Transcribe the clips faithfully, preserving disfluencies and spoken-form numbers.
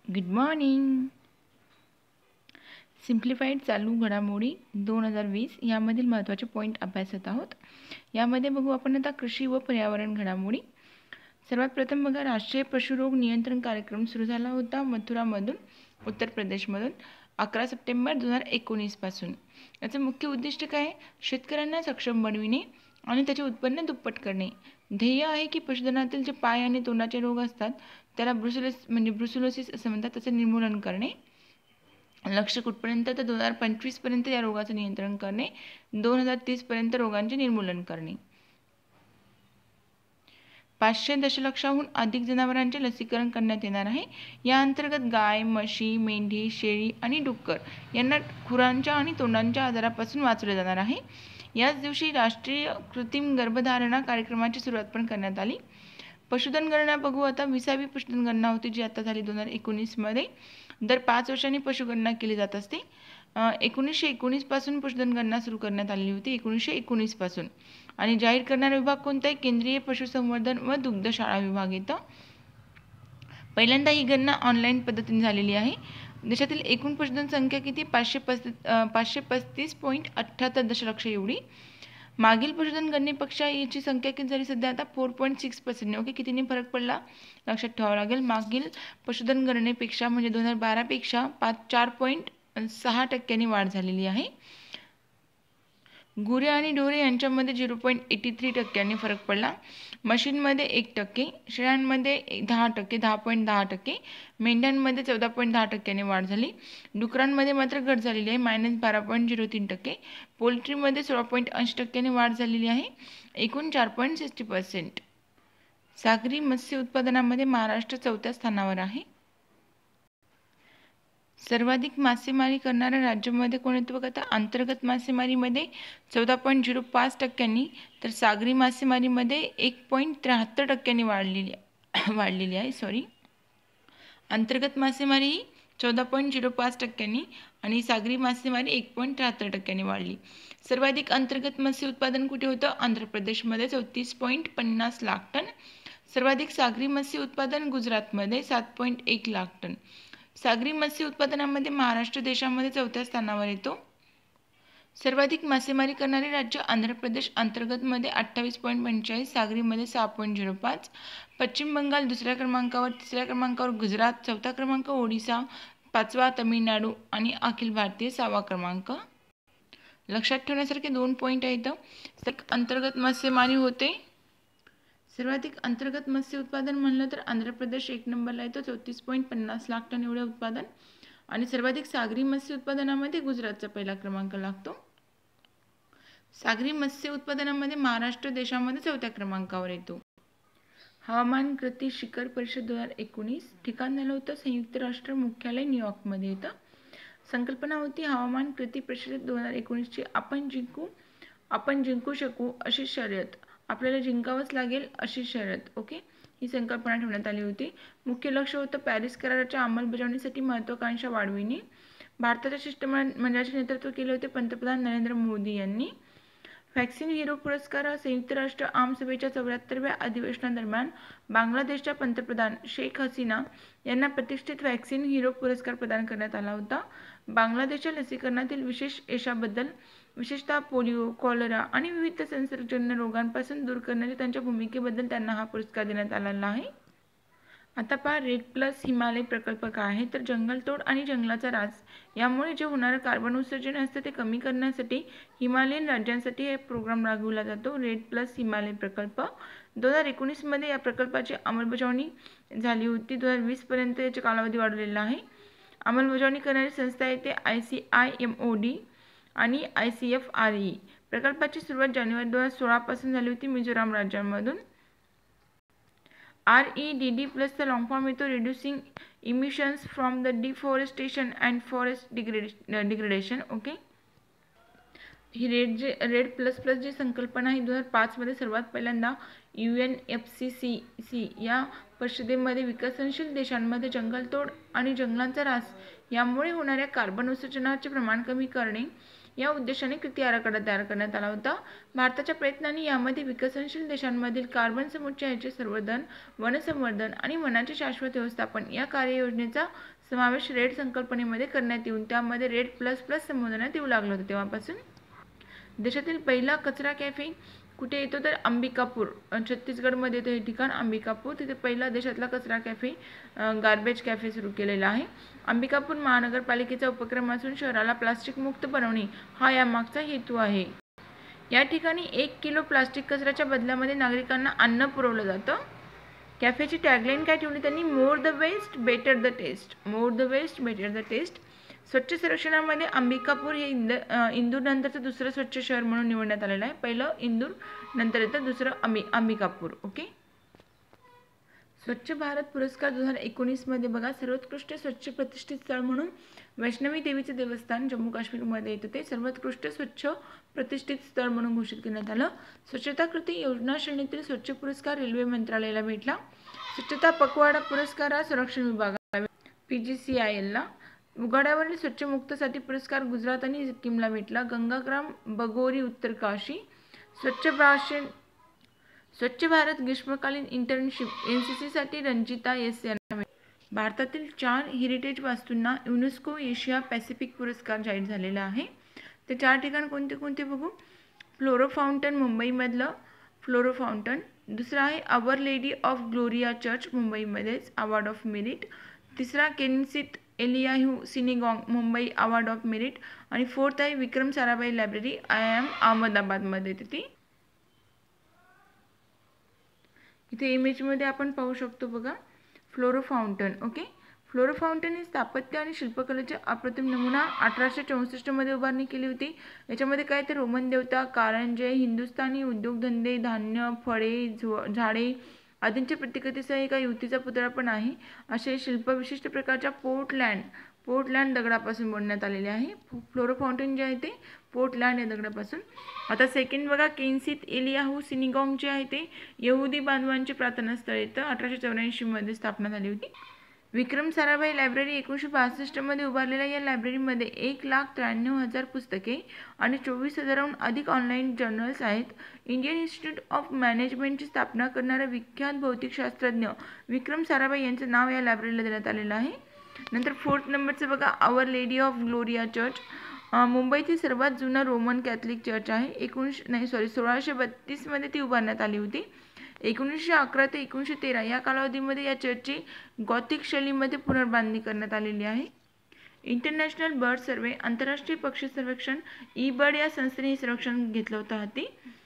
Good morning. Simplified चालू घडामोडी दोन हजार वीस यामधील महत्त्वाचे पॉईंट अभ्यासत आहोत. यामध्ये बघू आपण आता कृषी व पर्यावरण घडामोडी. सर्वात प्रथम बघा, राष्ट्रीय पशुरोग नियंत्रण कार्यक्रम सुरू झाला होता मथुरामधून, उत्तर प्रदेशमधून अकरा सप्टेंबर दोन हजार एकोणीसपासून. याचं मुख्य उद्दिष्ट काय आहे? शेतकऱ्यांना सक्षम बनविणे आणि त्याचे उत्पन्न दुप्पट करणे. ध्येय आहे की पशुधनातील जे पाय आणि तोंडाचे रोग असतात त्याला ब्रुसेलोस म्हणजे ब्रुसेलोसिस असं म्हणतात, त्याचं निर्मूलन करणे. लक्ष्य कुठपर्यंत तर दोन हजार पंचवीसपर्यंत या रोगाचं नियंत्रण करणे, दोन हजार तीसपर्यंत रोगांचे निर्मूलन करणे. पाचशे दशलक्षाहून अधिक जनावरांचे लसीकरण करण्यात येणार आहे. या अंतर्गत गाय, म्हशी, मेंढी, शेळी आणि डुक्कर यांना खुरांच्या आणि तोंडांच्या आजारापासून वाचवले जाणार आहे. याच दिवशी राष्ट्रीय कृत्रिम गर्भधारणा कार्यक्रमाची सुरुवात पण करण्यात आली. पशुधन गणना बघू आता. विसावी पशुधन गणना होती जी आता झाली दोन हजार एकोणीसमध्ये. दर पाच वर्षांनी पशुगणना केली जात असते. एकोणीसशे एकोणीसपासून पशुधन गणना सुरू करण्यात आलेली होती, एकोणीसशे एकोणीसपासून. आणि जाहीर करणारा विभाग कोणता आहे? केंद्रीय पशुसंवर्धन व दुग्धशाळा विभाग येतं. पहिल्यांदा ही गणना ऑनलाईन पद्धतीने झालेली आहे. देशातील एकूण पशुधन संख्या किती? पाचशे पस्तीस पाचशे पस्तीस पॉईंट अठ्ठ्याहत्तर दशलक्ष एवढी. मागील पशुधन गणनेपेक्षा याची संख्या किती झाली? सध्या आता four point six percent. Okay, कितीने फरक पडला लक्षात ठेवावं लागेल. मागील पशुधन गणनेपेक्षा म्हणजे दोन हजार बारापेक्षा पाच चार पॉईंट सहा टक्क्यांनी वाढ झालेली आहे. गुरे आणि ढोरे यांच्यामध्ये झिरो पॉईंट एटी थ्री टक्क्यांनी फरक पडला. म्हशींमध्ये एक टक्के, शेळ्यांमध्ये दहा टक्के दहा पॉईंट दहा टक्के, मेंढ्यांमध्ये चौदा पॉईंट दहा टक्क्यांनी वाढ झाली. डुकरांमध्ये मात्र घट झालेली आहे, मायनस बारा पॉईंट झिरो तीन टक्के. पोल्ट्रीमध्ये सोळा पॉईंट ऐंशी टक्क्यांनी वाढ झालेली आहे, एकूण चार पॉईंट सिक्स्टी पर्सेंट. सागरी मत्स्य उत्पादनामध्ये महाराष्ट्र चौथ्या स्थानावर आहे. सर्वाधिक मासेमारी करणाऱ्या राज्यामध्ये कोण येतं बघा आता. अंतर्गत मासेमारीमध्ये चौदा पॉईंट झिरो पाच टक्क्यांनी, तर सागरी मासेमारीमध्ये एक पॉईंट त्र्याहत्तर टक्क्यांनी वाढलेली वाढलेली आहे सॉरी अंतर्गत मासेमारी ही चौदा पॉईंट झिरो पाच टक्क्यांनी आणि सागरी मासेमारी एक पॉईंट त्र्याहत्तर टक्क्यांनी वाढली. सर्वाधिक अंतर्गत मत्स्य उत्पादन कुठे होतं? आंध्र प्रदेशमध्ये चौतीस पॉईंट पन्नास लाख टन. सर्वाधिक सागरी मत्स्य उत्पादन गुजरातमध्ये सात पॉईंट एक लाख टन. सागरी मत्स्य उत्पादनामध्ये महाराष्ट्र देशामध्ये चौथ्या स्थानावर येतो. सर्वाधिक मासेमारी करणारे राज्य आंध्र प्रदेश अंतर्गतमध्ये अठ्ठावीस पॉईंट पंचेचाळीस, सागरीमध्ये सहा पॉईंट झिरो पाच. पश्चिम बंगाल दुसऱ्या क्रमांकावर, तिसऱ्या क्रमांकावर गुजरात, चौथा क्रमांक ओडिसा, पाचवा तमिळनाडू आणि अखिल भारतीय सहावा क्रमांक. लक्षात ठेवण्यासारखे दोन पॉईंट आहेत. अंतर्गत मासेमारी होते. सर्वाधिक अंतर्गत मत्स्य उत्पादन म्हणलं तर आंध्र प्रदेश एक नंबरला येतो, चौतीस पॉईंट पन्नास लाख टन एवढे उत्पादन. आणि सर्वाधिक सागरी मत्स्य उत्पादनामध्ये गुजरातचा पहिला क्रमांक लागतो. सागरी मत्स्य उत्पादनामध्ये महाराष्ट्र देशामध्ये चौथ्या क्रमांकावर येतो. हवामान कृती शिखर परिषद दोन हजार एकोणीस ठिकाण झालं होतं संयुक्त राष्ट्र मुख्यालय न्यूयॉर्कमध्ये येतं. संकल्पना होती हवामान कृती परिषद दोन हजार एकोणीसची आपण जिंकू आपण जिंकू शकू अशी शर्यत, आपल्याला जिंकावंच लागेल अशी शर्यत. ओके, ही संकल्पना ठेवण्यात आली होती. मुख्य लक्ष होतं पॅरिस कराराच्या अंमलबजावणीसाठी महत्त्वाकांक्षा वाढविणे. भारताच्या शिष्टमंडळाचे नेतृत्व केले होते पंतप्रधान नरेंद्र मोदी यांनी. व्हॅक्सिन हिरो पुरस्कार हा संयुक्त राष्ट्र आमसभेच्या चौऱ्याहत्तरव्या अधिवेशनादरम्यान बांगलादेशच्या पंतप्रधान शेख हसीना यांना प्रतिष्ठित व्हॅक्सिन हिरो पुरस्कार प्रदान करण्यात आला होता. बांगलादेशच्या लसीकरणातील विशेष यशाबद्दल, विशेषतः पोलिओ, कॉलरा आणि विविध संसर्गजन्य रोगांपासून दूर करण्याच्या त्यांच्या भूमिकेबद्दल त्यांना हा पुरस्कार देण्यात आलेला आहे. आता पहा, रेड प्लस हिमालय प्रकल्प काय आहे तर जंगलतोड आणि जंगलाचा ऱ्हास यामुळे जे होणारं कार्बन उत्सर्जन असतं ते कमी करण्यासाठी हिमालयन राज्यांसाठी हे प्रोग्राम राबवला जातो, रेड प्लस हिमालय प्रकल्प. दोन हजार एकोणीसमध्ये या प्रकल्पाची अंमलबजावणी झाली होती. दोन हजार वीसपर्यंत याचा कालावधी वाढवलेला आहे. अंमलबजावणी करणारी संस्था आहे ते I C I M O D आणि I C F R E. प्रकल्पाची सुरुवात जानेवारी दोन हजार सोळापासून झाली होती मिझोराम राज्यामधून. आर ई डी डी प्लसचा लॉंग फॉर्म येतो reducing emissions from the deforestation and forest degradation. Okay, ही रेड जे रेड प्लस प्लस जी संकल्पना आहे दोन हजार पाचमध्ये सर्वात पहिल्यांदा U N F C C C या परिषदेमध्ये विकसनशील देशांमध्ये जंगलतोड आणि जंगलांचा ऱ्हास यामुळे होणाऱ्या कार्बन उत्सर्जनाचे प्रमाण कमी करणे या उद्देशाने कृती आराखडा तयार करण्यात आला होता. भारताच्या प्रयत्नांनी यामध्ये विकसनशील देशांमधील कार्बन समुच्चयाचे संवर्धन, वनसंवर्धन आणि वनाचे शाश्वत व्यवस्थापन या कार्ययोजनेचा समावेश रेड संकल्पनेमध्ये करण्यात येऊन त्यामध्ये रेड प्लस प्लस संबोधण्यात येऊ लागलं होतं तेव्हापासून. देशातील पहिला कचरा कॅफे कुठे येतो तर अंबिकापूर, छत्तीसगडमध्ये येतो हे ठिकाण अंबिकापूर. तिथे पहिला देशातला कचरा कॅफे गार्बेज कॅफे सुरू केलेला आहे. अंबिकापूर महानगरपालिकेचा उपक्रम असून शहराला प्लास्टिक मुक्त बनवणे हा यामागचा हेतू आहे. या ठिकाणी एक किलो प्लास्टिक कचऱ्याच्या बदल्यामध्ये नागरिकांना अन्न पुरवलं जातं. कॅफेची टॅगलाईन काय ठेवली त्यांनी, more the waste better the taste. More the waste better the taste. स्वच्छ सर्वेक्षणामध्ये अंबिकापूर हे इंद इंदूर नंतरचं दुसरं स्वच्छ शहर म्हणून निवडण्यात आलेलं आहे. पहिलं इंदूर, नंतर येतं दुसरं अंबि अंबिकापूर. ओके. स्वच्छ भारत पुरस्कार दोन हजार एकोणीसमध्ये बघा सर्वोत्कृष्ट स्वच्छ प्रतिष्ठित स्थळ म्हणून वैष्णवी देवीचे देवस्थान जम्मू काश्मीरमध्ये येतं ते सर्वोत्कृष्ट स्वच्छ प्रतिष्ठित स्थळ म्हणून घोषित करण्यात आलं. स्वच्छता कृती योजना श्रेणीतील स्वच्छ पुरस्कार रेल्वे मंत्रालयाला भेटला. स्वच्छता पखवाडा पुरस्कार हा संरक्षण विभागाला, पी जी सी आय एलला. उघड्यावरील स्वच्छ मुक्तसाठी पुरस्कार गुजरात आणि सिक्कीमला भेटला. गंगाग्राम बगोरी उत्तरकाशी. स्वच्छ भाषण स्वच्छ भारत ग्रीष्मकालीन इंटर्नशिप एन सी सीसाठी रंजिता एस यांना. भारतातील चार हेरिटेज वास्तूंना युनेस्को एशिया पॅसिफिक पुरस्कार जाहीर झालेला आहे. ते चार ठिकाण कोणते कोणते बघू. फ्लोरो फाउंटन मुंबईमधलं फ्लोरो फाउंटन. दुसरा आहे Our Lady of Gloria Church मुंबईमध्येच अवॉर्ड ऑफ मेरिट. तिसरा Keneseth Eliyahoo Synagogue Mumbai award of merit. आणि फोर्थ आहे Vikram Sarabhai library I M अहमदाबादमध्ये तिथे. इथे इमेजमध्ये आपण पाहू शकतो बघा Flora Fountain. Okay. Flora Fountain ही स्थापत्य आणि शिल्पकलेचे अप्रतिम नमुना अठराशे चौसष्टमध्ये उभारणी केली होती. याच्यामध्ये काय तर रोमन देवता, कारंजे, हिंदुस्थानी उद्योगधंदे, धान्य, फळे, झाडे आदींच्या प्रतिकृतीसह एका युवतीचा पुतळा पण आहे. असे शिल्प विशिष्ट प्रकारच्या पोर्टलँड पोर्टलँड दगडापासून बनवण्यात आलेले आहे. फ्लोरो फाउंटन जे आहे ते पोर्टलँड या दगडापासून. आता सेकंड बघा केन्सिट एलियाहू सिनेगॉग जे आहे ते यहुदी बांधवांचे प्रार्थनास्थळ येतं. अठराशे चौऱ्याऐंशीमध्ये स्थापना झाली होती. विक्रम साराभाई लायब्ररी एकोणीसशे बासष्टमध्ये उभारलेल्या या लायब्ररीमध्ये एक लाख त्र्याण्णव हजार पुस्तके आणि चोवीस हजाराहून अधिक ऑनलाईन जर्नल्स आहेत. इंडियन इन्स्टिट्यूट ऑफ मॅनेजमेंटची स्थापना करणारा विख्यात भौतिकशास्त्रज्ञ विक्रम साराभाई यांचं नाव या लायब्ररीला देण्यात आलेलं आहे. नंतर फोर्थ नंबरचं बघा Our Lady of Gloria Church. मुंबईतील सर्वात जुना रोमन कॅथलिक चर्च आहे. एकोणीसशे नाही सॉरी सोळाशे बत्तीसमध्ये ती उभारण्यात आली होती. एकोणीसशे अकरा ते एकोणीसशे तेरा या कालावधीमध्ये या चर्चची गॉथिक शैलीमध्ये पुनर्बांधणी करण्यात आलेली आहे. इंटरनॅशनल बर्ड सर्वे आंतरराष्ट्रीय पक्षी सर्वेक्षण ई बर्ड या संस्थेने हे सर्वेक्षण घेतलं होतं हाती.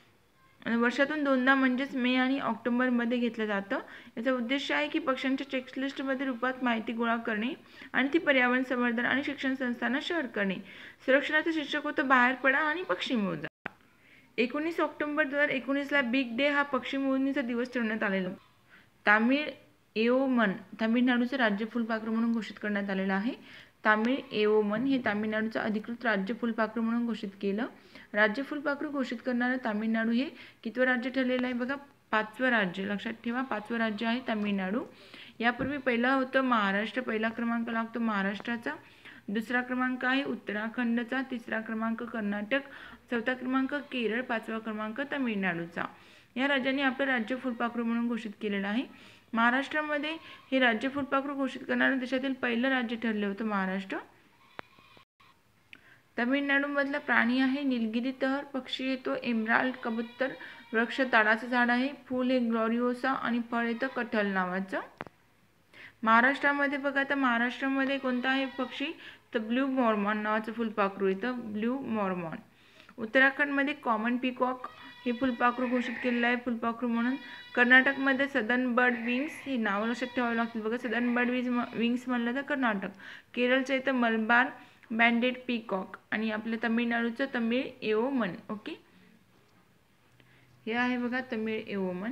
वर्षातून दोनदा म्हणजेच मे आणि ऑक्टोबरमध्ये घेतलं जातं. याचा उद्देश आहे की पक्ष्यांच्या चेकलिस्टमध्ये रूपात माहिती गोळा करणे आणि ती पर्यावरण संवर्धन आणि शिक्षण संस्थांना शेअर करणे. सर्वेक्षणाचं शीर्षक होतं बाहेर पडा आणि पक्षी मोजा. एकोणीस ऑक्टोबर दोन हजार एकोणीसला बिग डे हा पक्षी मोजणीचा दिवस ठेवण्यात आलेला. तामिळ एओमन तामिळनाडूचं राज्य फुलपाखरू म्हणून घोषित करण्यात आलेलं आहे. तामिळ एओमन हे तामिळनाडूचं अधिकृत राज्य फुलपाखरू म्हणून घोषित केलं. राज्य फुलपाखरू घोषित करणारं तामिळनाडू हे कितवं राज्य ठरलेलं आहे बघा, पाचवं राज्य. लक्षात ठेवा पाचवं राज्य आहे तामिळनाडू. यापूर्वी पहिला होतं महाराष्ट्र, पहिला क्रमांक लागतो महाराष्ट्राचा. दुसरा क्रमांक आहे उत्तराखंडचा. तिसरा क्रमांक कर्नाटक. चौथा क्रमांक केरळ. पाचवा क्रमांक तामिळनाडूचा. या राज्यांनी आपलं राज्य फुलपाखरू म्हणून घोषित केलेलं आहे. महाराष्ट्रामध्ये हे राज्य फुलपाखरू घोषित करणारं देशातील पहिलं राज्य ठरलं होतं महाराष्ट्र. तामिळनाडूमधला प्राणी आहे निलगिरी तहर. पक्षी येतो एमराल्ड कबूतर. वृक्ष ताडाचं झाड आहे. फूल हे ग्लोरिओसा आणि फळ येतं कटहल नावाचं. महाराष्ट्रामध्ये बघा आता महाराष्ट्रामध्ये कोणता आहे पक्षी तर ब्ल्यू मॉर्मॉन नावाचं फुलपाखरू येतं ब्ल्यू मॉर्मॉन. उत्तराखंडमध्ये कॉमन पिकॉक हे फुलपाखरू घोषित केलेलं आहे फुलपाखरू म्हणून. कर्नाटकमध्ये सदर्न बर्ड विंग्स हे नाव लक्षात ठेवावं लागतील बघा. सदर्न बर्ड विंग्स विंग्स म्हणलं तर कर्नाटक. केरळचं येतं मलबार बँडेड पीकॉक. आणि आपल्या तामिळनाडूचं तमिळ एओमन. ओके. हे आहे बघा तमिळ एओमन.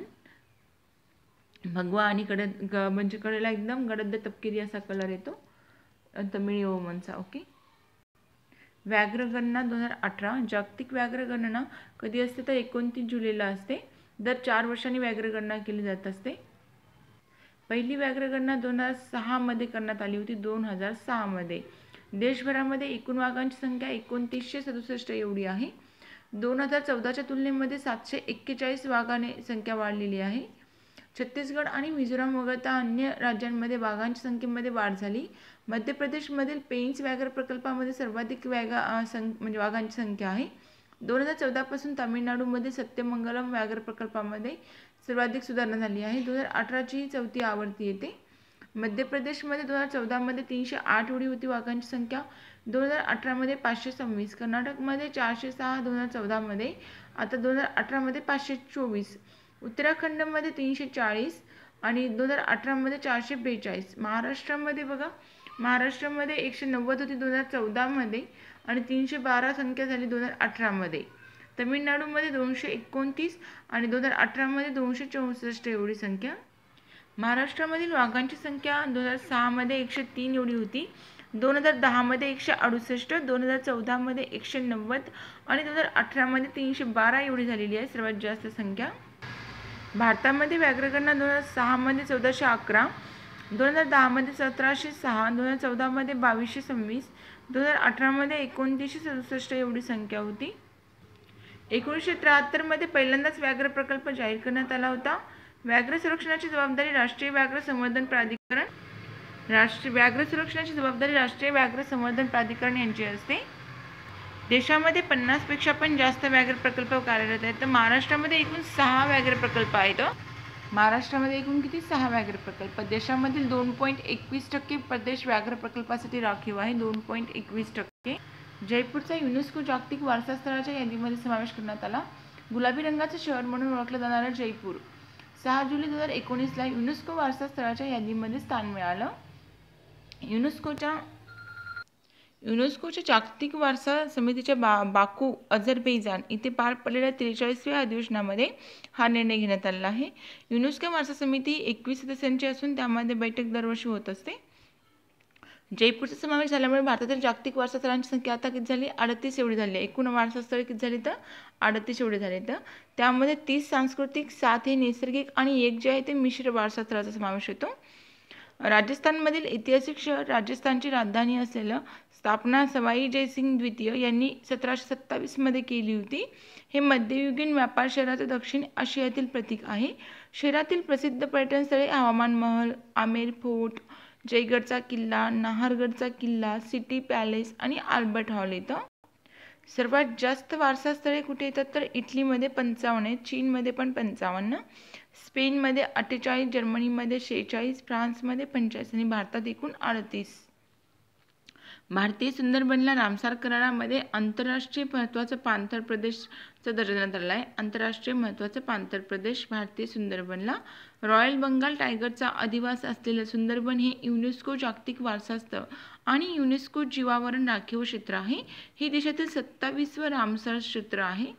भगवा आणि कडद म्हणजे कडेला एकदम गडद तपकिरी असा कलर येतो तमिळ एओमनचा. ओके. व्याघ्रगणना दोन हजार अठरा जागतिक व्याघ्रगणना कधी असते तर एकोणतीस जुलैला असते. दर चार वर्षांनी व्याघ्रगणना केली जात असते. पहिली व्याघ्रगणना दोन हजार सहामध्ये करण्यात आली होती. दोन हजार सहामध्ये देशभरामध्ये एकूण वाघांची संख्या एकोणतीसशे सदुसष्ट एवढी आहे. दोन हजार चौदाच्या तुलनेमध्ये सातशे एक्केचाळीस वाघाने संख्या वाढलेली आहे. छत्तीसगड आणि मिझोराम वगळता अन्य राज्यांमध्ये वाघांच्या संख्येमध्ये वाढ झाली. मध्य प्रदेशमधील पेंच व्याघ्र प्रकल्पामध्ये सर्वाधिक व्याघा सं म्हणजे वाघांची संख्या आहे. दोन हजार चौदा पासून तामिळनाडूमध्ये सत्यमंगलम व्याघ्र प्रकल्पामध्ये सर्वाधिक सुधारणा झाली आहे. दोन हजार अठराची ही चौथी आवृत्ती येते. मध्य प्रदेशमध्ये दोन हजार चौदामध्ये तीनशे आठ एवढी होती वाघांची संख्या. दोन हजार अठरामध्ये पाचशे सव्वीस. कर्नाटकमध्ये चारशे सहा दोन हजार चौदामध्ये, आता दोन हजार अठरामध्ये पाचशे चोवीस. उत्तराखंडमध्ये तीनशे चाळीस आणि दोन हजार अठरामध्ये चारशे बेचाळीस. महाराष्ट्रामध्ये बघा, महाराष्ट्रामध्ये एकशे नव्वद होती दोन हजार चौदामध्ये आणि तीनशे बारा संख्या झाली दोन हजार अठरामध्ये. तमिळनाडूमध्ये दोनशे एकोणतीस आणि दोन हजार अठरामध्ये दोनशे चौसष्ट एवढी संख्या. महाराष्ट्रामधील वाघांची संख्या दोन हजार सहामध्ये एकशे तीन एवढी होती. दोन हजार दहामध्ये एकशे अडुसष्ट, दोन हजार चौदामध्ये एकशे नव्वद आणि दोन हजार अठरामध्ये तीनशे बारा एवढी झालेली आहे सर्वात जास्त संख्या. भारतामध्ये व्याघ्रगणना दोन हजार सहामध्ये चौदाशे अकरा, दोन हजार दहामध्ये सतराशे सहा, दोन हजार चौदामध्ये बावीसशे सव्वीस, दोन हजार अठरामध्ये एकोणतीसशे सदुसष्ट एवढी संख्या होती. एकोणीसशे त्र्याहत्तरमध्ये पहिल्यांदाच व्याघ्र प्रकल्प जाहीर करण्यात आला होता. व्याघ्र संरक्षणाची जबाबदारी राष्ट्रीय व्याघ्र संवर्धन प्राधिकरण राष्ट्रीय व्याघ्र संरक्षणाची जबाबदारी राष्ट्रीय व्याघ्र संवर्धन प्राधिकरण यांची असते. देशामध्ये पन्नास पेक्षा पण जास्त व्याघ्र प्रकल्प कार्यरत आहेत. तर महाराष्ट्रामध्ये एकूण सहा व्याघ्र प्रकल्प आहेत. महाराष्ट्रामध्ये एकूण किती? सहा व्याघ्र प्रकल्प. देशामधील दोन पॉईंट एकवीस टक्के प्रदेश व्याघ्र प्रकल्पासाठी राखीव आहे. दोन पॉईंट एकवीस टक्के. जयपूरचा युनेस्को जागतिक वारसा स्थळाच्या यादीमध्ये समावेश करण्यात आला. गुलाबी रंगाचे शहर म्हणून ओळखलं जाणारं जयपूर सहा जुलै दोन हजार एकोणीसला युनेस्को वारसा स्थळाच्या यादीमध्ये स्थान मिळालं. युनेस्कोच्या युनेस्कोच्या जागतिक वारसा समितीच्या बा बाकू अझरबैजान इथे पार पडलेल्या त्रेचाळीसव्या अधिवेशनामध्ये हा निर्णय घेण्यात आलेला आहे. युनेस्को वारसा समिती एकवीस सदस्यांची असून त्यामध्ये बैठक दरवर्षी होत असते. जयपूरचा समावेश झाल्यामुळे भारतातील जागतिक वारसा स्थळांची संख्या आता किती झाली? अडतीस एवढी झाली आहे. एकूण वारसा स्थळे किती झाली? तर अडतीस एवढी झाली. तर त्यामध्ये तीस सांस्कृतिक, सात हे नैसर्गिक आणि एक जे आहे ते मिश्र वारसा स्थळाचा समावेश होतो. राजस्थानमधील ऐतिहासिक शहर राजस्थानची राजधानी असलेलं स्थापना सवाई जयसिंग द्वितीय यांनी सतराशे सत्तावीस मध्ये केली होती. हे मध्ययुगीन व्यापार शहराचे दक्षिण आशियातील प्रतीक आहे. शहरातील प्रसिद्ध पर्यटन स्थळे हवामान महल, आमेर फोर्ट, जयगडचा किल्ला, नाहरगडचा किल्ला, सिटी पॅलेस आणि आल्बर्ट हॉल येतं. सर्वात जास्त वारसा स्थळे कुठे येतात? तर इटलीमध्ये पंचावन्न आहेत, चीनमध्ये पण पंचावन्न, स्पेनमध्ये अठ्ठेचाळीस, जर्मनीमध्ये शेहेचाळीस, फ्रान्समध्ये पंचेचाळीस आणि भारतात एकूण अडतीस. भारतीय सुंदरबनला रामसार करारामध्ये आंतरराष्ट्रीय महत्त्वाचा पाणथळ प्रदेशचा दर्जा देण्यात आला आहे. आंतरराष्ट्रीय महत्त्वाचा पाणथळ प्रदेश भारतीय सुंदरबनला. रॉयल बंगाल टायगरचा अधिवास असलेलं सुंदरबन हे युनेस्को जागतिक वारसा स्थळ आणि युनेस्को जीवावरण राखीव क्षेत्र आहे. हे देशातील सत्तावीसवं रामसार क्षेत्र आहे.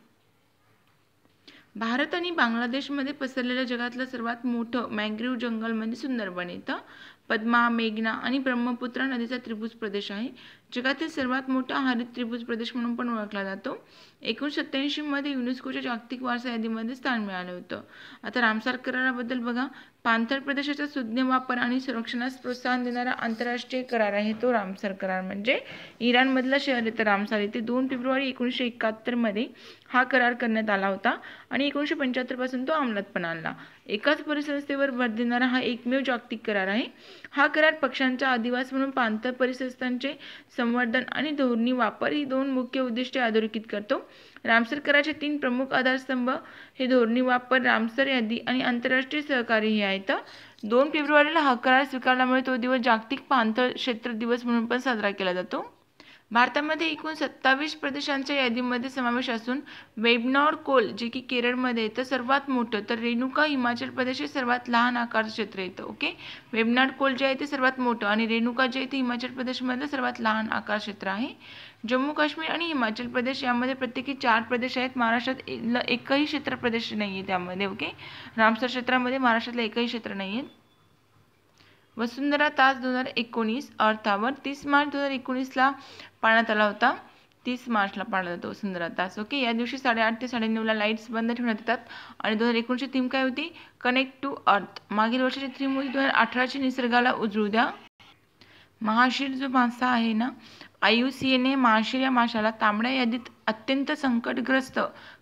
भारत आणि बांगलादेशमध्ये पसरलेल्या जगातलं सर्वात मोठं मॅंग्रोव्ह जंगल म्हणजे सुंदरबन येतं. पद्मा, मेघना आणि ब्रह्मपुत्रा नदीचा त्रिभुज प्रदेश आहे. जगातील सर्वात मोठा हरित त्रिभुज प्रदेश म्हणून पण ओळखला जातो. एकोणीसशे सत्त्याऐंशी मध्ये युनेस्कोच्या जागतिक वारसा यादीमध्ये स्थान मिळालं होतं. आता रामसार कराराबद्दल बघा. पाणथळ प्रदेशाचा सुज्ञ वापर आणि संरक्षणास प्रोत्साहन देणारा आंतरराष्ट्रीय करार आहे तो रामसार करार. म्हणजे इराणमधलं शहर येतं रामसार. इथे दोन फेब्रुवारी एकोणीसशे एकाहत्तर मध्ये हा करार करण्यात आला होता आणि एकोणीसशे पंच्याहत्तर पासून तो अंमलात पण आणला. एकाच परिसंस्थेवर भर देणारा हा एकमेव जागतिक करार आहे. हा करार पक्ष्यांचा अधिवास म्हणून पाणथळ परिसंस्थांचे संवर्धन आणि धोरणी वापर ही दोन मुख्य उद्दिष्टे अधोरेखित करतो. रामसर कराराचे तीन प्रमुख आधारस्तंभ हे धोरणी वापर, रामसर यादी आणि आंतरराष्ट्रीय सहकार्य हे आहेत. दोन फेब्रुवारीला हा करार स्वीकारल्यामुळे तो दिवस जागतिक पाणथळ क्षेत्र दिवस म्हणून पण साजरा केला जातो. भारतामध्ये एकूण सत्तावीस प्रदेशांच्या यादीमध्ये समावेश असून वेबनॉर कोल जे की केरळमध्ये येतं सर्वात मोठं, तर रेणुका हिमाचल प्रदेश हे सर्वात लहान आकारचं क्षेत्र येतं. ओके, वेबनॉर कोल जे आहे ते सर्वात मोठं आणि रेणुका जे आहे ते हिमाचल प्रदेशमधलं सर्वात लहान आकार क्षेत्र आहे. जम्मू काश्मीर आणि हिमाचल प्रदेश यामध्ये प्रत्येकी चार प्रदेश आहेत. महाराष्ट्रात एकही क्षेत्र प्रदेश नाही आहे त्यामध्ये. ओके, रामसर क्षेत्रामध्ये महाराष्ट्रातलं एकही क्षेत्र नाही आहे. वसुंधरा तास दोन हजार एकोणीस अर्थावर तीस मार्च दोन हजार एकोणीसला पाळण्यात आला होता. तीस मार्चला पाळला जातो वसुंधरा तास. ओके, या दिवशी साडेआठ ते साडेनऊला लाईट्स बंद ठेवण्यात येतात आणि दोन हजार एकोणीसची थीम काय होती? Connect to earth. मागील वर्षाची थीम होती दोन हजार अठराची निसर्गाला उजळू द्या. महाशीर जो मासा आहे ना, आय यू सी एने महाशीर या माशाला तांबड्या यादीत अत्यंत संकटग्रस्त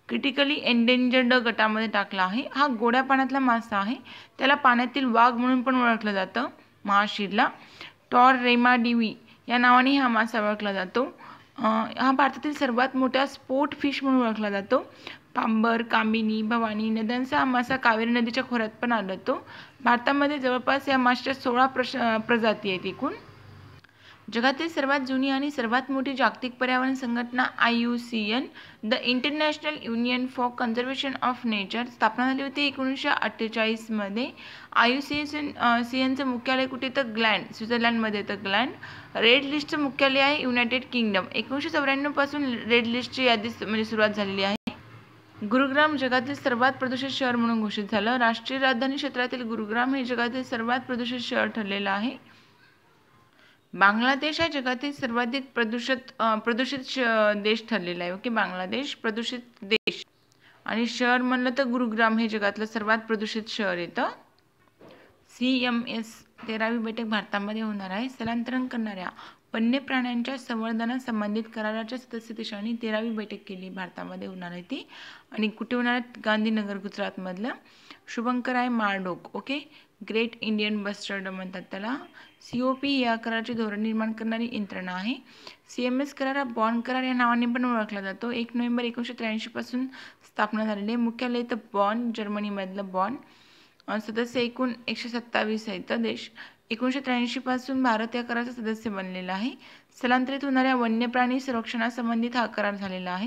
क्रिटिकली एंडेंजर्ड गटामध्ये टाकला आहे। हा गोड्या पाण्यातला मासा आहे, त्याला पाण्यातील वाघ म्हणून पण ओळखलं जातं महाशीरला। टॉर रेमाडिवी या नावाने हा मासा ओळखला जातो। हा भारतातील सर्वात मोठा स्पोर्ट फिश म्हणून ओळखला जातो। पांबर, कामिनी, भवानी नद्यांचा हा मासा कावेरी नदीच्या खोऱ्यात पण आढळतो। भारतामध्ये जवळपास या माशाच्या सोळा प्रजाती आहेत एकूण। जगातील सर्वात जुनी आणि सर्वात मोठी जागतिक पर्यावरण संघटना I U C N, the International Union for Conservation of Nature, स्थापना झाली होती एकोणीसशे अठ्ठेचाळीस मध्ये। I U C N C एनचं मुख्यालय कुठे तर ग्लँड, स्वित्झर्लंडमध्ये येतं ग्लँड। रेड लिस्टचं मुख्यालय आहे युनायटेड किंगडम। एकोणीसशे चौऱ्याण्णव पासून रेड लिस्टची यादी म्हणजे सुरुवात झालेली आहे। गुरुग्राम जगातील सर्वात प्रदूषित शहर म्हणून घोषित झालं। राष्ट्रीय राजधानी क्षेत्रातील गुरुग्राम हे जगातील सर्वात प्रदूषित शहर ठरलेलं आहे। बांगलादेश हा जगातील सर्वाधिक प्रदूषित प्रदूषित देश ठरलेला आहे। ओके, बांगलादेश प्रदूषित देश आणि शहर म्हणलं तर गुरुग्राम हे जगातलं सर्वात प्रदूषित शहर येतं। सी एम एस तेरावी बैठक भारतामध्ये होणार आहे। स्थलांतरण करणाऱ्या वन्य प्राण्यांच्या संवर्धनास संबंधित कराराच्या सदस्य देशांनी तेरावी बैठक केली भारतामध्ये होणार आहे ती। आणि कुठे होणार आहे? गांधीनगर गुजरातमधलं। शुभंकर आहे मारडोक। ओके, ग्रेट इंडियन बस्टर्ड म्हणतात त्याला। सी ओ पी या कराराचे धोरण निर्माण करणारी यंत्रणा आहे। सी एम एस करार हा बॉन्ड करार या नावाने पण ओळखला जातो। एक नोव्हेंबर एकोणीसशे त्र्याऐंशी पासून स्थापना झालेली आहे। मुख्यालय तर बॉन, जर्मनीमधलं बॉन। सदस्य एकूण एकशे सत्तावीस आहेत देश। एकोणीसशे त्र्याऐंशी पासून भारत या कराराचा सदस्य बनलेला आहे। स्थलांतरित होणाऱ्या वन्य प्राणी संरक्षणासंबंधित हा करार झालेला आहे।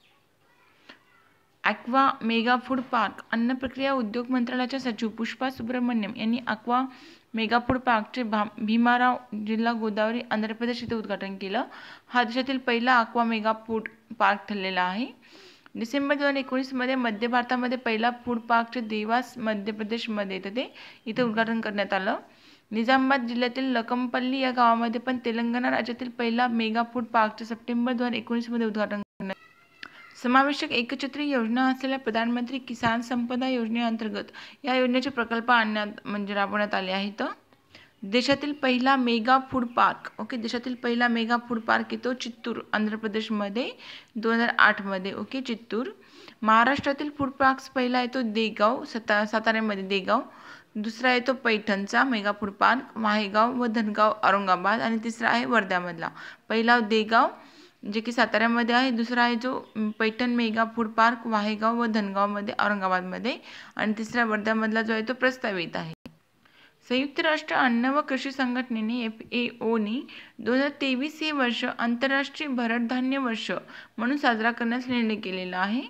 ॲक्वा मेगा फूड पार्क अन्न प्रक्रिया उद्योग मंत्रालयाच्या सचिव पुष्पा सुब्रमण्यम यांनी ॲक्वा मेगा फूड पार्कचे भीमाराव, जिल्हा गोदावरी, आंध्र प्रदेश येथे उद्घाटन केलं। हा देशातील पहिला ॲक्वा मेगा फूड पार्क ठरलेला आहे। डिसेंबर दोन हजार एकोणीसमध्ये मध्य भारतामध्ये पहिला फूड पार्कचे देवास मध्य प्रदेशमध्ये येतं ते इथे उद्घाटन करण्यात आलं। निजामाबाद जिल्ह्यातील लकमपल्ली या गावामध्ये पण तेलंगणा राज्यातील पहिला मेगा फूड पार्कचे सप्टेंबर दोन हजार एकोणीसमध्ये उद्घाटन करण्यात समावेशक एकछत्री योजना असलेल्या प्रधानमंत्री किसान संपदा योजनेअंतर्गत या योजनेचे प्रकल्प आणण्यात म्हणजे राबवण्यात आले आहेत। देशातील पहिला मेगा फूड पार्क, ओके, देशातील पहिला मेगा फूड पार्क येतो चित्तूर, आंध्र प्रदेशमध्ये दोन हजार आठमध्ये। ओके, चित्तूर। महाराष्ट्रातील फूड पार्क्स पहिला येतो देगाव, साता साताऱ्यामध्ये देगाव। दुसरा येतो पैठणचा मेगा फूड पार्क, माहेगाव व धनगाव औरंगाबाद। आणि तिसरा आहे वर्ध्यामधला। पहिला देगाव जे की साताऱ्यामध्ये आहे, दुसरा आहे जो Paithan mega food park Vahegaon व धनगावमध्ये औरंगाबादमध्ये, आणि तिसरा वर्ध्यामधला जो आहे तो प्रस्तावित आहे। संयुक्त राष्ट्र अन्न व कृषी संघटनेने एफ ए ओने दोन हजार तेवीस हे वर्ष आंतरराष्ट्रीय भरड धान्य वर्ष म्हणून साजरा करण्यास निर्णय केलेला आहे।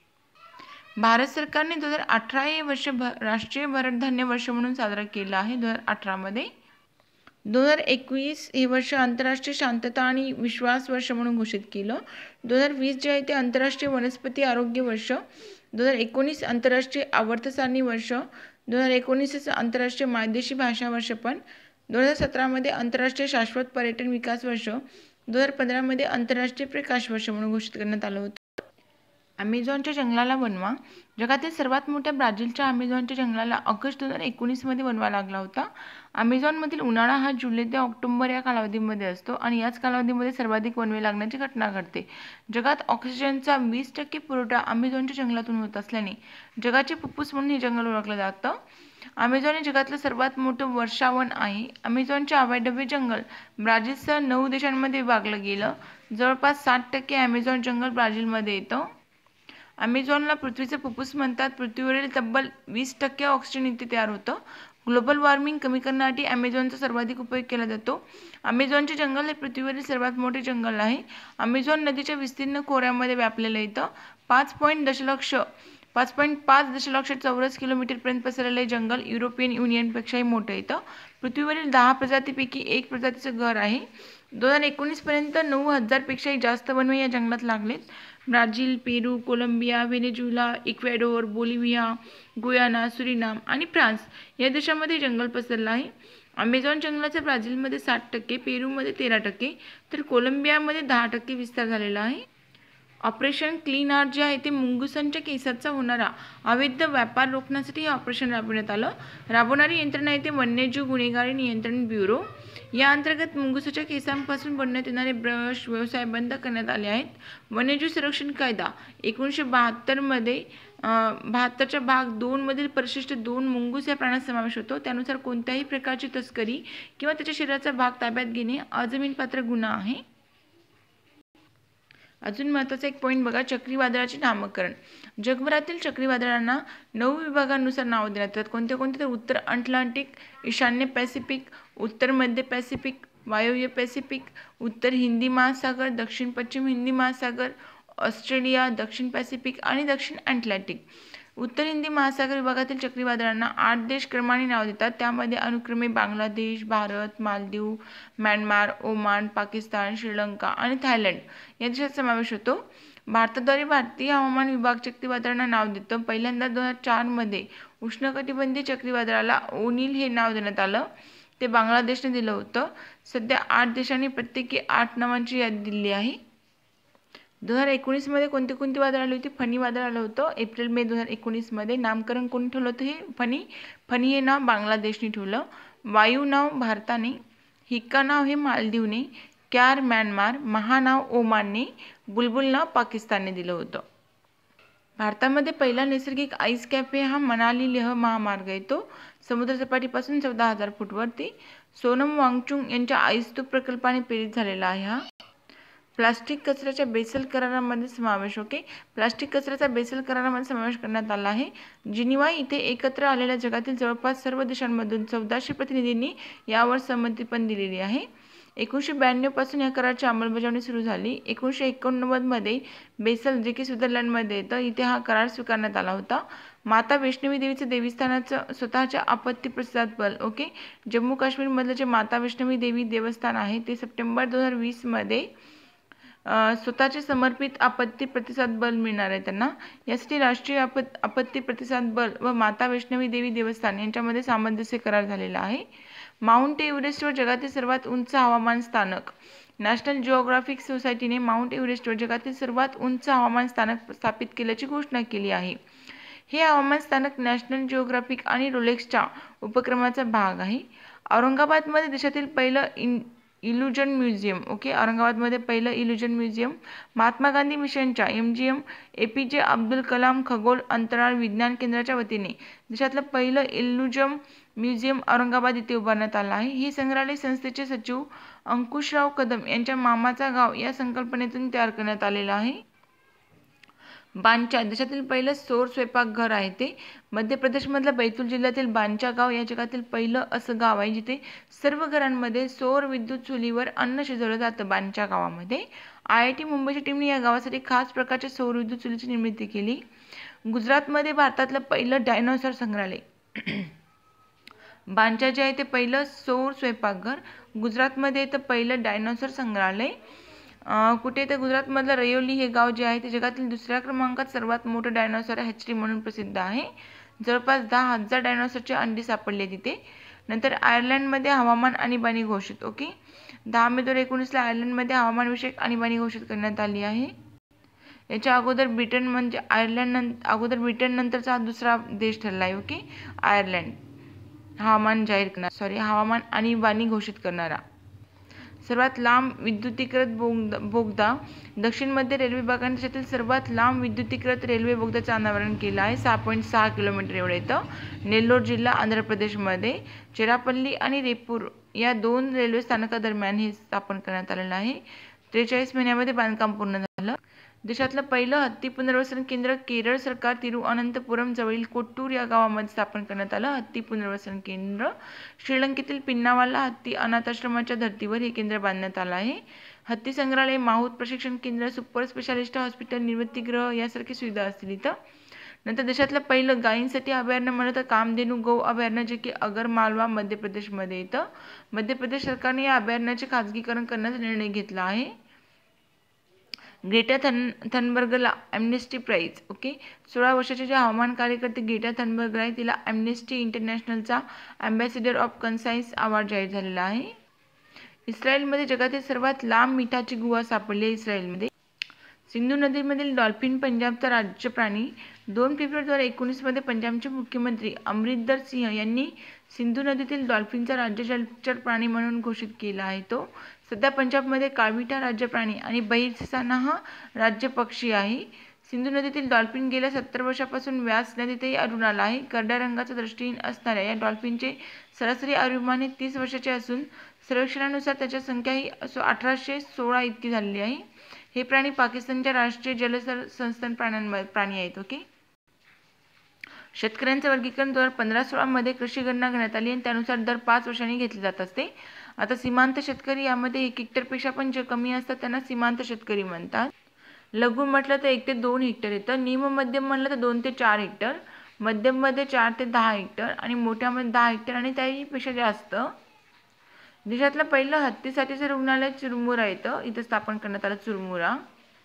भारत सरकारने दोन हजार अठरा हे वर्ष राष्ट्रीय भरड धान्य वर्ष म्हणून साजरा केलं आहे दोन हजार अठरामध्ये। दोन हजार एकवीस हे वर्ष आंतरराष्ट्रीय शांतता आणि विश्वास वर्ष म्हणून घोषित केलं। दोन हजार वीस जे आहे ते आंतरराष्ट्रीय वनस्पती आरोग्य वर्ष। दोन हजार एकोणीस आंतरराष्ट्रीय आवर्त सारणी वर्ष। दोन हजार एकोणीस आंतरराष्ट्रीय मायदेशी भाषा वर्ष पण। दोन हजार सतरामध्ये आंतरराष्ट्रीय शाश्वत पर्यटन विकास वर्ष। दोन हजार पंधरामध्ये आंतरराष्ट्रीय प्रकाश वर्ष म्हणून घोषित करण्यात आलं होतं। अमेझॉनच्या जंगलाला बनवा जगातील सर्वात मोठ्या ब्राझीलच्या अमेझॉनच्या जंगलाला ऑगस्ट दोन हजार एकोणीसमध्ये बनवा लागला होता। अमेझॉनमधील उन्हाळा हा जुलै ते ऑक्टोबर या कालावधीमध्ये असतो आणि याच कालावधीमध्ये सर्वाधिक वनवे लागण्याची घटना घडते। जगात ऑक्सिजनचा वीस टक्के पुरवठा अमेझॉनच्या जंगलातून होत असल्याने जगाचे फुफ्फुस म्हणून हे जंगल ओळखलं जातं। अमेझॉन हे जगातलं सर्वात मोठं वर्षावन आहे। अमेझॉनचे अवाढव्य जंगल ब्राझीलसह नऊ देशांमध्ये विभागलं गेलं। जवळपास साठ टक्के अमेझॉन जंगल ब्राझीलमध्ये येतं। अमेझॉनला पृथ्वीचे फुफ्फुस म्हणतात। पृथ्वीवरील तब्बल वीस टक्के ऑक्सिजन इथे तयार होतं। ग्लोबल वॉर्मिंग कमी करण्यासाठी अमेझॉनचा सर्वाधिक उपयोग केला जातो। अमेझॉनचे जंगल हे पृथ्वीवरील सर्वात मोठे जंगल आहे। अमेझॉन नदीच्या विस्तीर्ण खोऱ्यामध्ये व्यापलेलं येतं। पाच पॉईंट दशलक्ष पाच पॉईंट पाच दशलक्ष चौरस किलोमीटरपर्यंत पसरलेलं हे जंगल युरोपियन युनियनपेक्षाही मोठं येतं। पृथ्वीवरील दहा प्रजातीपैकी एक प्रजातीचं घर आहे। दोन हजार एकोणीसपर्यंत नऊ हजारपेक्षाही जास्त वनवे या जंगलात लागलेत। Brazil, Peru, Colombia, Venezuela, Ecuador, Bolivia, Guyana, Suriname आणि फ्रान्स या देशांमध्ये जंगल पसरलं आहे। अमेझॉन जंगलाचा ब्राझीलमध्ये साठ टक्के, पेरूमध्ये तेरा टक्के तर कोलंबियामध्ये दहा टक्के विस्तार झालेला आहे। ऑपरेशन क्लीन आर्ट जे आहे ते मुंगुसांच्या केसाचा होणारा अवैध व्यापार रोखण्यासाठी हे ऑपरेशन राबवण्यात आलं। राबवणारी यंत्रणा आहे ते वन्यजीव गुन्हेगारी नियंत्रण ब्युरो। या अंतर्गत मुंगसाच्या केसांपासून बनवण्यात येणारे ब्रश व्यवसाय बंद करण्यात आले आहेत। वन्यजीव संरक्षण कायदा एकोणीसशे बहात्तर मध्ये बहात्तरच्या भाग दोन मधील परिशिष्ट दोन मुंगूस या प्राण्याचा समावेश होतो। त्यानुसार कोणत्याही प्रकारची तस्करी किंवा त्याच्या शरीराचा भाग ताब्यात घेणे अजामीनपात्र गुन्हा आहे। अजून महत्त्वाचा एक पॉईंट बघा, चक्रीवादळाचे नामकरण। जगभरातील चक्रीवादळांना नऊ विभागांनुसार नाव देण्यात येतात। कोणते कोणते तर उत्तर अटलांटिक, ईशान्य पॅसिफिक, उत्तर मध्य पॅसिफिक, वायव्य पॅसिफिक, उत्तर हिंदी महासागर, दक्षिण पश्चिम हिंदी महासागर, ऑस्ट्रेलिया, दक्षिण पॅसिफिक आणि दक्षिण अटलांटिक। उत्तर हिंदी महासागर विभागातील चक्रीवादळांना आठ देश क्रमाने नाव देतात। त्यामध्ये अनुक्रमे बांगलादेश, भारत, मालदीव, म्यानमार, ओमान, पाकिस्तान, श्रीलंका आणि थायलंड या देशांचा समावेश होतो। भारताद्वारे भारतीय हवामान विभाग चक्रीवादळांना नाव देतो। पहिल्यांदा दोन हजार चार मध्ये उष्णकटिबंधीय चक्रीवादळाला ओनिल हे नाव देण्यात आलं, ते बांगलादेशने दिलं होतं। सध्या आठ देशांनी प्रत्येकी आठ नावांची यादी दिली आहे। दोन हजार एकोणीस मध्ये कोणती कोणती वादळ आली होती? फनी वादळ आलं होतं एप्रिल मे दोन हजार एकोणीस मध्ये। नामकरण कोणी ठेवलं होतं हे फनी? फनी हे नाव बांगलादेशने ठेवलं, वायू नाव भारताने, हिक्का नाव हे मालदीवने, क्यार म्यानमार, महा नाव ओमानने, बुलबुल नाव पाकिस्तानने दिलं होतं। भारतामध्ये पहिला नैसर्गिक आईस कॅप हा मनाली लेह महामार्ग येतो समुद्रसपाटीपासून चौदा हजार फूटवरती। सोनम वांगचुक यांच्या आईस्तूप प्रकल्पाने प्रेरित झालेला आहे हा। प्लास्टिक कचऱ्याच्या बेसल करारामध्ये समावेश ओके प्लास्टिक कचऱ्याचा बेसल करारामध्ये समावेश करण्यात आला आहे। जिनिव्हा इथे एकत्र आलेल्या जगातील जवळपास सर्व देशांमधून चौदाशे प्रतिनिधींनी यावर संमती पण दिलेली आहे। एकोणीसशे ब्याण्णव पासून या कराराची अंमलबजावणी सुरू झाली। एकोणीसशे एकोणनव्वद मध्ये बेसल जे की स्वित्झर्लंडमध्ये येतं इथे हा करार स्वीकारण्यात आला होता। माता वैष्णवी देवीचं देवस्थानाचं स्वतःच्या आपत्ती प्रतिसाद बल ओके जम्मू काश्मीरमधलं जे माता वैष्णवी देवी देवस्थान आहे ते सप्टेंबर दोन हजार वीस मध्ये स्वतःचे समर्पित आपत्ती प्रतिसाद बल मिळणार आहे त्यांना। यासाठी राष्ट्रीय आपत आपत्ती प्रतिसाद बल व माता वैष्णवी देवी देवस्थान यांच्यामध्ये सामंजस्य करार झालेला आहे। माउंट एव्हरेस्टवर जगातील सर्वात उंच हवामान स्थानक नॅशनल जिओग्राफिक सोसायटीने माउंट एव्हरेस्टवर जगातील सर्वात उंच हवामान स्थानक स्थापित केल्याची घोषणा केली आहे। हे हवामान स्थानक नॅशनल जिओग्राफिक आणि रोलेक्सच्या उपक्रमाचा भाग आहे। औरंगाबादमध्ये देशातील पहिलं इन इल्युजन म्युझियम ओके औरंगाबादमध्ये पहिलं इल्युजन म्युझियम महात्मा गांधी मिशनच्या M G M A P J Abdul Kalam खगोल अंतराळ विज्ञान केंद्राच्या वतीने देशातलं पहिलं इल्युजन म्युझियम औरंगाबाद इथे उभारण्यात आलं आहे। हे संग्रहालय संस्थेचे सचिव अंकुशराव कदम यांच्या मामाचा गाव या संकल्पनेतून तयार करण्यात आलेलं आहे। बांचा देशातील पहिलं सौर स्वयंपाकघर आहे ते मध्य प्रदेशमधल्या बैतूल जिल्ह्यातील बांचा गाव या जगातील पहिलं असं गाव आहे जिथे सर्व घरांमध्ये सौर विद्युत चुलीवर अन्न शिजवलं जातं। बांचा गावामध्ये आय आय टी मुंबईच्या टीमने या गावासाठी खास प्रकारच्या सौर विद्युत चुलीची निर्मिती केली। गुजरातमध्ये भारतातलं पहिलं डायनोसॉर संग्रहालय बांचा जे आहे ते पहिलं सौर स्वयंपाकघर गुजरातमध्ये येतं पहिलं डायनोसॉर संग्रहालय कुठे तर गुजरातमधलं रयोली हे गाव जे आहे ते जगातील दुसऱ्या क्रमांकात सर्वात मोठं डायनोसॉर हॅचरी म्हणून प्रसिद्ध आहे। जवळपास दहा हजार डायनोसॉरचे अंडी सापडले तिथे। नंतर आयर्लंडमध्ये हवामान आणीबाणी घोषित ओके दहा मे दोन हजार एकोणीसला आयर्लंडमध्ये हवामानविषयक आणीबाणी घोषित करण्यात आली आहे। याच्या अगोदर ब्रिटन म्हणजे आयर्लंड अगोदर ब्रिटन नंतरचा हा दुसरा देश ठरला आहे ओके आयर्लंड हवामान जाहीर करणार सॉरी हवामान आणीबाणी घोषित करणारा। सर्वात लांब विद्युतीकृत बोगदा बोगदा दक्षिण मध्य रेल्वे विभागाने देशातील सर्वात लांब विद्युतीकृत रेल्वे बोगद्याचं अनावरण केलं आहे। सहा पॉईंट सहा किलोमीटर एवढं येतं नेल्लोर जिल्हा आंध्र प्रदेशमध्ये चेरापल्ली आणि रेपूर या दोन रेल्वे स्थानकादरम्यान हे स्थापन करण्यात आलेलं आहे। त्रेचाळीस महिन्यामध्ये बांधकाम पूर्ण झालं। देशातलं पहिलं हत्ती पुनर्वसन केंद्र केरळ सरकार तिरुअनंतपुरम जवळील कोट्टूर या गावामध्ये स्थापन करण्यात आलं हत्ती पुनर्वसन केंद्र। श्रीलंकेतील पिन्नावाला हत्ती अनाथाश्रमाच्या धर्तीवर हे केंद्र बांधण्यात आलं आहे। हत्ती संग्रहालय माहूत प्रशिक्षण केंद्र सुपर स्पेशालिस्ट हॉस्पिटल निवृत्तीगृह यासारखी सुविधा असतील इथं। नंतर देशातलं पहिलं गायींसाठी अभयारण्य म्हणलं तर कामधेनू गौ अभयारण्य जे की अगर मालवा मध्य प्रदेशमध्ये येतं। मध्य प्रदेश सरकारने या अभयारण्याचे खाजगीकरण करण्याचा निर्णय घेतला आहे। ग्रेटा थन थनबर्गला ॲम्नेस्टी प्राईज ओके सोळा वर्षाचे जे हवामान कार्यकर्ते ग्रेटा थनबर्ग आहे तिला ॲम्नेस्टी इंटरनॅशनलचा ॲम्बॅसिडर ऑफ कन्सायन्स अवॉर्ड जाहीर झालेला आहे। इस्रायलमध्ये जगातील सर्वात लांब मिठाची गुहा सापडली आहे इस्रायलमध्ये। सिंधू नदीमधील डॉल्फिन पंजाबचा राज्य प्राणी. दोन फेब्रुवारी दोन हजार एकोणीसमध्ये पंजाबचे मुख्यमंत्री अमरिंदर सिंह यांनी सिंधू नदीतील डॉल्फिनचा राज्य जलचर प्राणी म्हणून घोषित केला आहे. तो सध्या पंजाबमध्ये काळविटा राज्य प्राणी आणि बैरसाना हा राज्य पक्षी आहे. सिंधू नदीतील डॉल्फिन गेल्या सत्तर वर्षापासून व्यास नदीतही आढळून आला आहे. करड्या रंगाचा दृष्टीहीन असणाऱ्या या डॉल्फिनचे सरासरी आयुर्मान हे तीस वर्षाचे असून सर्वेक्षणानुसार त्याची संख्या ही अठराशे सोळा इतकी झालेली आहे. हे प्राणी पाकिस्तानच्या राष्ट्रीय जलसंस्थान प्राण्यांमध्ये प्राणी आहेत. ओके. शेतकऱ्यांचे वर्गीकरण दोन हजार पंधरा सोळा मध्ये कृषी गणना करण्यात आली आणि त्यानुसार दर पाच वर्षांनी घेतले जात असते. आता सीमांत शेतकरी यामध्ये एक हेक्टरपेक्षा पण जे कमी असतात त्यांना सीमांत शेतकरी म्हणतात. लघु म्हटलं तर एक ते दोन हेक्टर येतं. निम मध्यम म्हटलं तर दोन ते चार हेक्टर, मध्यममध्ये चार ते दहा हेक्टर आणि मोठ्यामध्ये दहा हेक्टर आणि त्याहीपेक्षा जास्त. देशातलं पहिलं हत्तीसाठीचं रुग्णालय चुरमुरा येतं, इथं स्थापन करण्यात आलं चुरमुरा.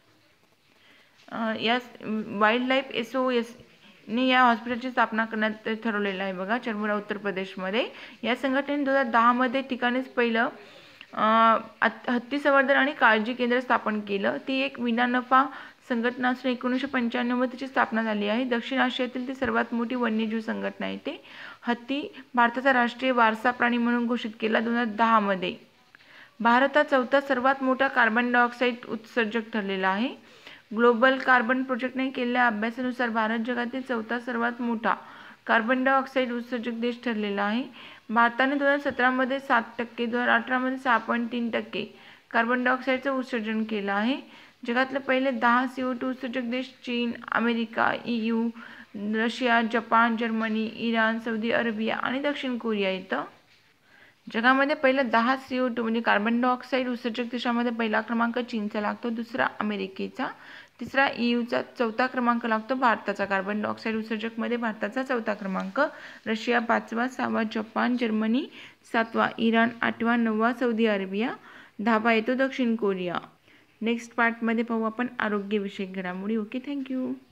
या wild life S O S ने या हॉस्पिटलची स्थापना करण्यात ठरवलेलं आहे बघा, चुरमुरा उत्तर प्रदेशमध्ये. या संघटनेने दोन हजार दहामध्ये ठिकाणीच पहिलं हत्ती संवर्धन आणि काळजी केंद्र स्थापन केलं. ती एक विनानफा संघटना असून एकोणीसशे पंच्याण्णवमध्ये तिची स्थापना झाली आहे. दक्षिण आशियातील ती सर्वात मोठी वन्यजीव संघटना आहे. ते हत्ती भारताचा राष्ट्रीय वारसा प्राणी म्हणून घोषित केला दोन हजार दहामध्ये. भारत हा चौथा सर्वात मोठा कार्बन डायऑक्साईड उत्सर्जक ठरलेला आहे. ग्लोबल कार्बन प्रोजेक्टने केलेल्या अभ्यासानुसार भारत जगातील चौथा सर्वात मोठा कार्बन डायऑक्साईड उत्सर्जक देश ठरलेला आहे. भारताने दोन हजार सतरामध्ये सात टक्के, दोन हजार अठरामध्ये सहा पॉईंट तीन टक्के कार्बन डायऑक्साईडचं उत्सर्जन केलं आहे. जगातले पहिले दहा सी ओ टू उत्सर्जक देश चीन, America, E U, Russia, Japan, Germany, Iran, Saudi Arabia आणि दक्षिण कोरिया येतं. जगामध्ये पहिल्या दहा सी ओ टू म्हणजे कार्बन डायऑक्साईड उत्सर्जक देशामध्ये पहिला क्रमांक चीनचा लागतो, दुसरा अमेरिकेचा, तिसरा ई यूचा, चौथा क्रमांक लागतो भारताचा. कार्बन डायऑक्साईड उत्सर्जकमध्ये भारताचा चौथा क्रमांक, रशिया पाचवा, सहावा जपान, जर्मनी सातवा, इराण आठवा, नववा सौदी अरेबिया, दहावा येतो दक्षिण कोरिया. नेक्स्ट पार्टमध्ये पाहू आपण आरोग्यविषयक घडामोडी. Okay, thank you.